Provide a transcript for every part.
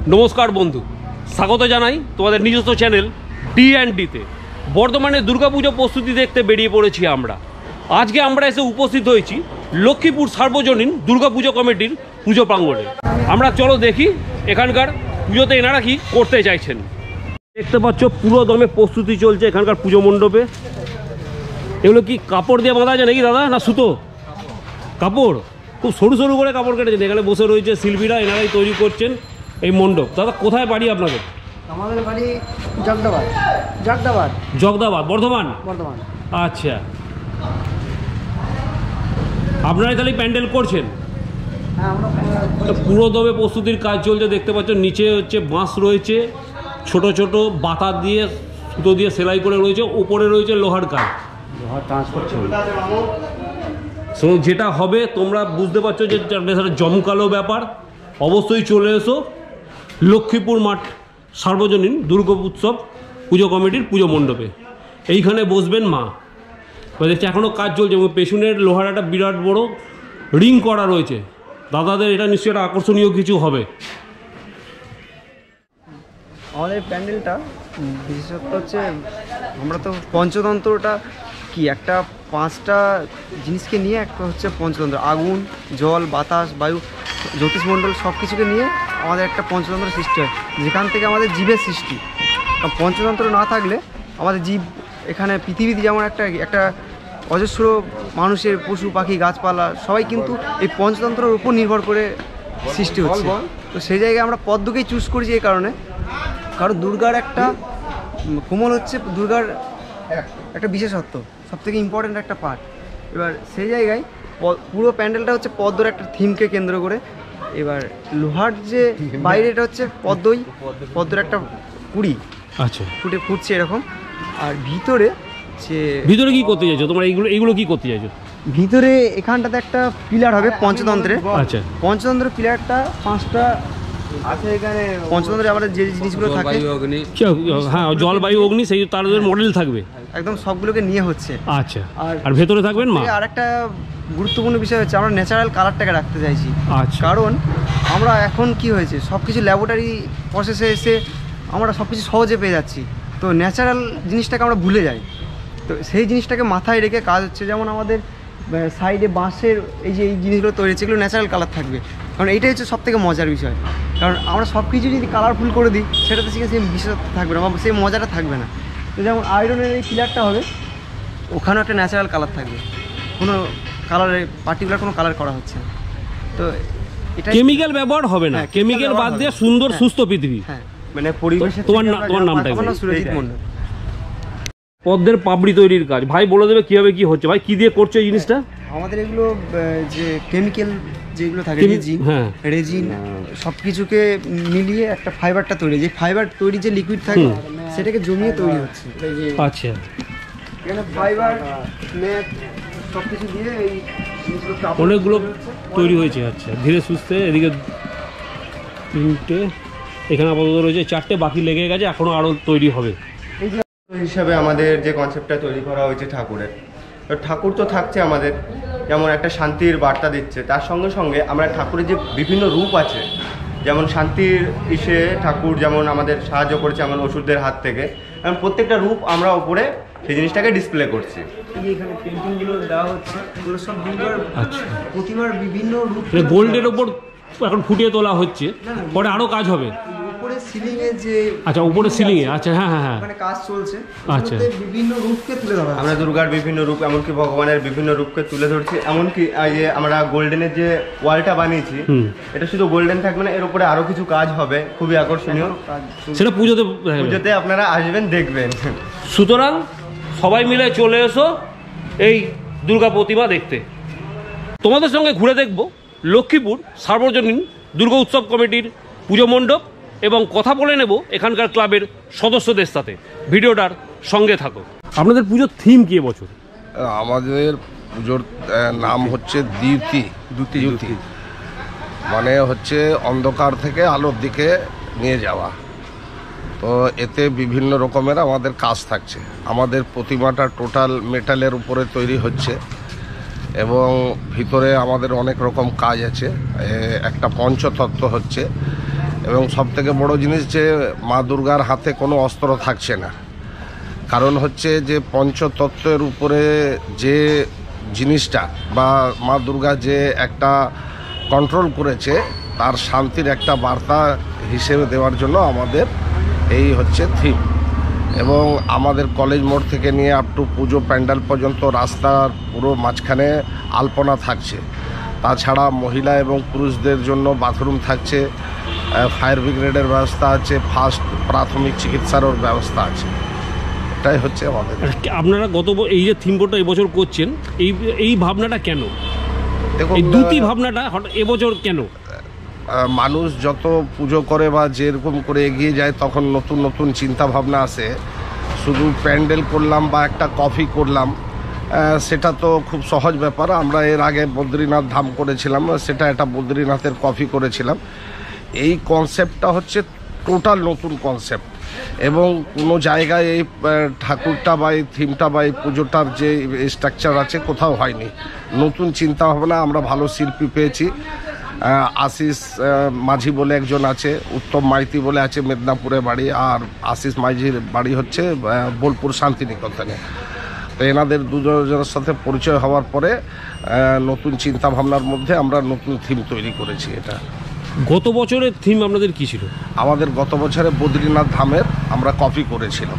নমস্কার বন্ধু, স্বাগত জানাই তোমাদের নিজস্ব চ্যানেল D&Dতে। বর্ধমানে দুর্গাপুজো প্রস্তুতি দেখতে বেরিয়ে পড়েছি আমরা। আজকে আমরা এসে উপস্থিত হয়েছি লক্ষ্মীপুর সার্বজনীন দুর্গাপুজো কমিটির পুজো প্রাঙ্গণে। আমরা চলো দেখি এখানকার পুজোতে এনারা কি করতে চাইছেন। দেখতে পাচ্ছ পুরো দমে প্রস্তুতি চলছে এখানকার পুজো মণ্ডপে। এগুলো কি কাপড় দিয়ে বাঁধা যায় নাকি দাদা, না সুতো? কাপড়, খুব সরু সরু করে কাপড় কেটেছেন। এখানে বসে রয়েছে শিল্পীরা, এনারাই তৈরি করছেন এই মণ্ডপ। দাদা কোথায় বাড়ি আপনাদের? আমাদের বাড়ি জগদাবাদ। জগদাবাদ জগদাবাদ, বর্ধমান। বর্ধমান। আচ্ছা, আপনারাই তাহলে প্যান্ডেল করছেন? হ্যাঁ, আমরা পুরো দমে প্রস্তুতির কাজ চলছে। দেখতে পাচ্ছ নিচে হচ্ছে বাঁশ রয়েছে, ছোট ছোট বাতা দিয়ে সুতো দিয়ে সেলাই করে রয়েছে, উপরে রয়েছে লোহার কাজ। লোহার ট্রান্সপোর্ট যেটা হবে তোমরা বুঝতে পারছো যে জমকালো ব্যাপার। অবশ্যই চলে এসো লক্ষ্মীপুর মাঠ সার্বজনীন দুর্গা উৎসব পুজো কমিটির পুজো মণ্ডপে। এইখানে বসবেন মা। দেখছি এখনও কাজ চলছে এবং পেছনের লোহার একটা বিরাট বড় রিং করা রয়েছে। দাদাদের এটা নিশ্চয়ই একটা আকর্ষণীয় কিছু হবে। আমাদের প্যান্ডেলটা বিশেষত্ব হচ্ছে, আমরা তো পঞ্চতন্ত্রটা কি একটা 5টা জিনিসকে নিয়ে একটা হচ্ছে পঞ্চতন্ত্র। আগুন, জল, বাতাস, বায়ু, জ্যোতিষমণ্ডল সব কিছুকে নিয়ে আমাদের একটা পঞ্চতন্ত্র সৃষ্টি হয়, যেখান থেকে আমাদের জীবের সৃষ্টি। পঞ্চতন্ত্র না থাকলে আমাদের জীব এখানে পৃথিবীতে যেমন একটা অজস্র মানুষের, পশু পাখি, গাছপালা সবাই কিন্তু এই পঞ্চতন্ত্রের উপর নির্ভর করে সৃষ্টি হচ্ছে। তো সেই জায়গায় আমরা পদ্মকেই চুজ করেছি এই কারণ দুর্গার একটা কোমল হচ্ছে দুর্গার একটা বিশেষত্ব, সবথেকে ইম্পর্ট্যান্ট একটা পার্ট। এবার সেই জায়গায় পুরো প্যান্ডেলটা হচ্ছে পদ্মর একটা থিমকে কেন্দ্র করে। এবার লোহার যে বাইরে এটা হচ্ছে পদ্মর একটা কুড়ি, আচ্ছা, ফুটছে এরকম। আর ভিতরে কি করতে চাইছো তোমরা? এইগুলো কি করতে চাইছো? ভিতরে এখানটাতে একটা পিলার হবে পঞ্চতন্ত্রের। আচ্ছা, পঞ্চতন্ত্রের পিলারটা 5টা আছে এখানে। পঞ্চতন্ত্রে আমাদের যে জিনিসগুলো থাকে, হ্যাঁ, জল, বায়ু, অগ্নি, সেই তাদের মডেল থাকবে একদম সবগুলোকে নিয়ে হচ্ছে। আচ্ছা, আর ভেতরে থাকবেন মা। আর একটা গুরুত্বপূর্ণ বিষয় হচ্ছে আমরা ন্যাচারাল কালারটাকে রাখতে চাইছি। আচ্ছা, কারণ আমরা এখন কি হয়েছে, সব কিছু ল্যাবরেটরি প্রসেসে এসে আমরা সব কিছু সহজে পেয়ে যাচ্ছি, তো ন্যাচারাল জিনিসটাকে আমরা ভুলে যাই। তো সেই জিনিসটাকে মাথায় রেখে কাজ হচ্ছে। যেমন আমাদের সাইডে বাঁশের এই জিনিসগুলো তৈরি হচ্ছে, এগুলো ন্যাচারাল কালার থাকবে। কারণ এইটাই হচ্ছে সবথেকে মজার বিষয়। কারণ আমরা সব কিছু যদি কালারফুল করে দিই, সেটাতে সেই বিশেষত্ব থাকবে না বা সেই মজাটা থাকবে না। তো যেমন আয়রনের এই পিলারটা হবে, ওখানেও একটা ন্যাচারাল কালার থাকবে, কোনো কালারে পার্টিকুলার কোনো কালার করা হচ্ছে না। তো এটা কেমিক্যাল ব্যবহার হবে না, কেমিক্যাল বাদ দিয়ে সুন্দর সুস্থ পৃথিবী। হ্যাঁ, মানে পরিবেশে। তোমার নামটা? সুরজিৎ মন্ডল। পদ্মের পাপড়ি তৈরির কাজ ভাই বলে দেবে কিভাবে কি হচ্ছে। ভাই কি দিয়ে করছো এই জিনিসটা? আমাদের এগুলো যে কেমিক্যাল যেগুলো থাকে, রেজিন সব কিছুকে মিলিয়ে একটা ফাইবারটা তৈরি, যে ফাইবার তৈরি যে লিকুইড থাকে সেটাকে জমিয়ে তৈরি হচ্ছে। আচ্ছা, এখানে ফাইবার, নেট সব কিছু দিয়ে এই অনেকগুলো তৈরি হয়েছে। আচ্ছা, ধীরে সুস্থে। এদিকে 3টে, এখানে আপাতত রয়েছে 4টে, বাকি লেগে গেছে, এখনো আরও তৈরি হবে। হিসাবে আমাদের যে কনসেপ্টটা তৈরি করা হয়েছে ঠাকুরের, তো ঠাকুর তো থাকছে আমাদের, যেমন একটা শান্তির বার্তা দিচ্ছে, তার সঙ্গে সঙ্গে আমরা ঠাকুরের যে বিভিন্ন রূপ আছে, যেমন শান্তির ঠাকুর যেমন আমাদের সাহায্য করেছে এমন ওষুধদের হাত থেকে, এমন প্রত্যেকটা রূপ আমরা উপরে সেই জিনিসটাকে ডিসপ্লে করছি। এখানে পেন্টিংগুলো দেওয়া হচ্ছে, এগুলো সব প্রতিমার বিভিন্ন রূপ গোল্ডের ওপর এখন ফুটিয়ে তোলা হচ্ছে, পরে আরও কাজ হবে। উপরে সিলিং এ যে, আচ্ছা, উপরে সিলিং এ, আচ্ছা, হ্যাঁ হ্যাঁ হ্যাঁ, মানে কাজ চলছে। আচ্ছা, বিভিন্ন রূপকে তুলে ধরা, আমরা দুর্গার বিভিন্ন রূপ, এমনকি ভগবানের বিভিন্ন রূপকে তুলে ধরছি। এমনকি আমরা গোল্ডেনের যে ওয়ালটা বানিয়েছি, এটা শুধু গোল্ডেন থাকবে না, এর উপরে আরো কিছু কাজ হবে খুবই আকর্ষণীয়। সেটা পুজোতে আপনারা আসবেন, দেখবেন। সুতরাং সবাই মিলে চলে এসো এই দুর্গা প্রতিমা দেখতে। তোমাদের সঙ্গে ঘুরে দেখব লক্ষ্মীপুর সার্বজনীন দুর্গা উৎসব কমিটির পুজো মণ্ডপ এবং কথা বলে নেব এখানকার ক্লাবের সদস্যদের সাথে। ভিডিওটার সঙ্গে থাকো। আপনাদের পুজোর থিম কি এবছর? আমাদের পুজোর নাম হচ্ছে দ্যুতি, মানে হচ্ছে অন্ধকার থেকে আলোর দিকে নিয়ে যাওয়া। তো এতে বিভিন্ন রকমের আমাদের কাজ থাকছে। আমাদের প্রতিমাটা টোটাল মেটালের উপরে তৈরি হচ্ছে এবং ভিতরে আমাদের অনেক রকম কাজ আছে। একটা পঞ্চতত্ত্ব হচ্ছে এবং সবথেকে বড় জিনিস যে মা দুর্গার হাতে কোনো অস্ত্র থাকছে না। কারণ হচ্ছে যে পঞ্চতত্ত্বের উপরে যে জিনিসটা বা মা দুর্গা যে একটা কন্ট্রোল করেছে তার শান্তির একটা বার্তা হিসেবে দেওয়ার জন্য আমাদের এই হচ্ছে থিম। এবং আমাদের কলেজ মোড় থেকে নিয়ে আপ টু পুজো প্যান্ডেল পর্যন্ত রাস্তার পুরো মাঝখানে আলপনা থাকছে। তাছাড়া মহিলা এবং পুরুষদের জন্য বাথরুম থাকছে, ফায়ার ব্রিগেডের ব্যবস্থা আছে, ফার্স্ট প্রাথমিক চিকিৎসারও ব্যবস্থা আছে। এটাই হচ্ছে আমাদের। আপনারা এই যে থিম বোর্ডটা এবছর করছেন, এই ভাবনাটা কেন? দেখুন, এই দুটি ভাবনাটা এবছর কেন? মানুষ যত পুজো করে বা যেরকম করে এগিয়ে যায় তখন নতুন নতুন চিন্তা ভাবনা আসে। শুধু প্যান্ডেল করলাম বা একটা কফি করলাম সেটা তো খুব সহজ ব্যাপার। আমরা এর আগে বদ্রীনাথ ধাম করেছিলাম, সেটা একটা বদ্রীনাথের কফি করেছিলাম। এই কনসেপ্টটা হচ্ছে টোটাল নতুন কনসেপ্ট, এবং কোনো জায়গায় এই ঠাকুরটা বা এই থিমটা বা এই পুজোটার যে স্ট্রাকচার আছে কোথাও হয়নি। নতুন চিন্তা ভাবনা, আমরা ভালো শিল্পী পেয়েছি। আশিস মাঝি বলে একজন আছে, উত্তম মাইতি বলে আছে, মেদিনীপুরে বাড়ি, আর আশিস মাঝির বাড়ি হচ্ছে বোলপুর শান্তিনিকেতনে। তো এনাদের দুজনের সাথে পরিচয় হওয়ার পরে নতুন চিন্তা ভাবনার মধ্যে আমরা নতুন থিম তৈরি করেছি। এটা গত বছরের থিম আপনাদের কি ছিল? আমাদের গত বছরে বদ্রীনাথ ধামের আমরা কপি করেছিলাম।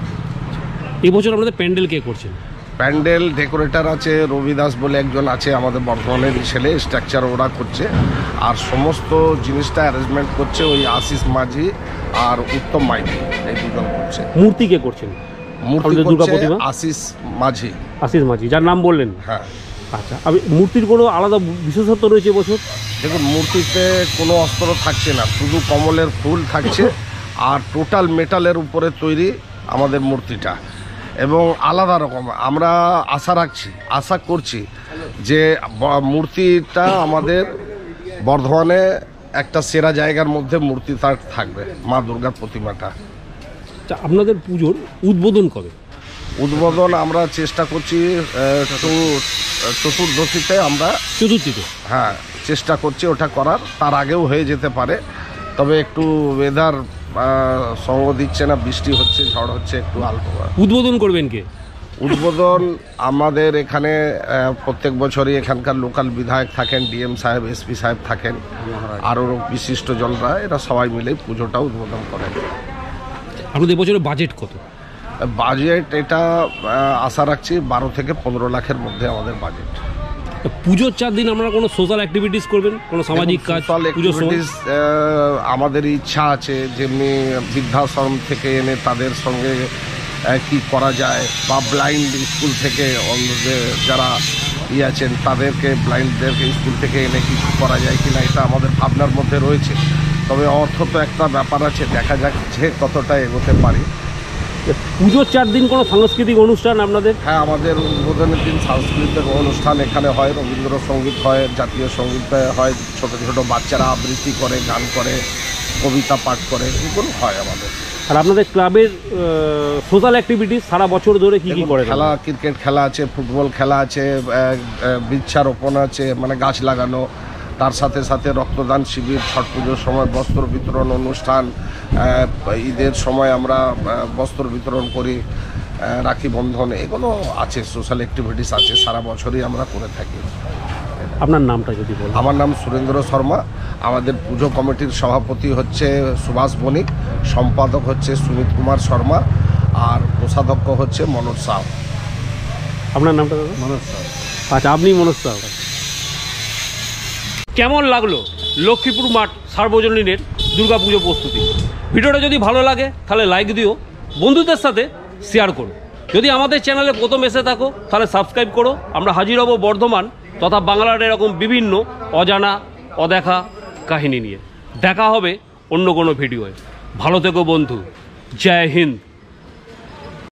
এবছর আপনাদের প্যান্ডেল কে করছেন? প্যান্ডেল ডেকোরেটর আছে, রবি দাস বলে একজন আছে, আমাদের বর্ধমানের ছেলে, স্ট্রাকচার ওরা করছে। আর সমস্ত জিনিসটা অ্যারেঞ্জমেন্ট করছে ওই আশিস মাঝি আর উত্তম মাইতি, এই দুজন করছে। মূর্তি কে করছেন? মূর্তি করছে আশিস মাঝি। আশিস মাঝি, যার নাম বললেন। হ্যাঁ। আচ্ছা, মূর্তির কোনো আলাদা বিশেষত্ব রয়েছে এবছর? দেখুন, মূর্তিতে কোনো অস্ত্র থাকছে না, শুধু কমলের ফুল থাকছে আর টোটাল মেটালের উপরে তৈরি আমাদের মূর্তিটা, এবং আলাদা রকম। আমরা আশা করছি যে মূর্তিটা আমাদের বর্ধমানে একটা সেরা জায়গার মধ্যে মূর্তি থাকবে, মা দুর্গার প্রতিমাটা। আপনাদের পুজোর উদ্বোধন কবে? উদ্বোধন আমরা চেষ্টা করছি চতুর্দশীতে। আমরা চতুর্থীতে, হ্যাঁ, চেষ্টা করছি ওটা করার। তার আগেও হয়ে যেতে পারে, তবে একটু ওয়েদার সঙ্গ দিচ্ছে না, বৃষ্টি হচ্ছে, ঝড় হচ্ছে, একটু অল্প। উদ্বোধন করবেন কে? উদ্বোধন আমাদের এখানে প্রত্যেক বছরই এখানকার লোকাল বিধায়ক থাকেন, ডিএম সাহেব, এসপি সাহেব থাকেন, আরও বিশিষ্ট জনরা, এরা সবাই মিলে পুজোটা উদ্বোধন করেন। আপনাদের বছরের বাজেট কত? বাজেট এটা আশা রাখছি 12 থেকে 15 লাখের মধ্যে আমাদের বাজেট। পুজোর 4 দিন আমরা কোনো সোশ্যাল অ্যাক্টিভিটিস করবেন, কোনো সামাজিক কাজ? আমাদের ইচ্ছা আছে, যেমনি বৃদ্ধাশ্রম থেকে এনে তাদের সঙ্গে কি করা যায়, বা ব্লাইন্ড স্কুল থেকে যারা আছেন তাদেরকে, ব্লাইন্ডদেরকে স্কুল থেকে এনে কিছু করা যায় কিনা, এটা আমাদের ভাবনার মধ্যে রয়েছে। তবে অর্থ তো একটা ব্যাপার আছে, দেখা যাক যে কতটা এগোতে পারি। পুজোর 4 দিন কোনো সাংস্কৃতিক অনুষ্ঠান আপনাদের? হ্যাঁ, আমাদের উদ্বোধনের দিন সাংস্কৃতিক অনুষ্ঠান এখানে হয়, রবীন্দ্রসঙ্গীত হয়, জাতীয় সঙ্গীত হয়, ছোটো ছোটো বাচ্চারা আবৃত্তি করে, গান করে, কবিতা পাঠ করে, এগুলো হয় আমাদের। আর আপনাদের ক্লাবের সোশ্যাল অ্যাক্টিভিটিস সারা বছর ধরে কী কী করে? খেলা, ক্রিকেট খেলা আছে, ফুটবল খেলা আছে, বৃক্ষারোপণ আছে, মানে গাছ লাগানো, তার সাথে সাথে রক্তদান শিবির, ছট পুজোর সময় বস্ত্র বিতরণ অনুষ্ঠান, ঈদের সময় আমরা বস্ত্র বিতরণ করি, রাখি বন্ধন, এগুলো আছে, সোশ্যাল অ্যাক্টিভিটিস আছে, সারা বছরই আমরা করে থাকি। আপনার নামটা যদি বলেন? আমার নাম সুরেন্দ্র শর্মা। আমাদের পুজো কমিটির সভাপতি হচ্ছে সুভাষ বণিক, সম্পাদক হচ্ছে সুমিত কুমার শর্মা, আর কোষাধ্যক্ষ হচ্ছে মনোজ সাউ। আপনার নামটা? মনোজ সাউ। আচ্ছা, আপনি মনোজ সাউ। কেমন লাগলো লক্ষ্মীপুর মাঠ সার্বজনীনের দুর্গাপুজো প্রস্তুতি? ভিডিওটা যদি ভালো লাগে তাহলে লাইক দিও, বন্ধুদের সাথে শেয়ার করো। যদি আমাদের চ্যানেলে প্রথম এসে থাকো তাহলে সাবস্ক্রাইব করো। আমরা হাজির হব বর্ধমান তথা বাংলার এরকম বিভিন্ন অজানা অদেখা কাহিনী নিয়ে। দেখা হবে অন্য কোনো ভিডিওয়ে। ভালো থেকো বন্ধু। জয় হিন্দ।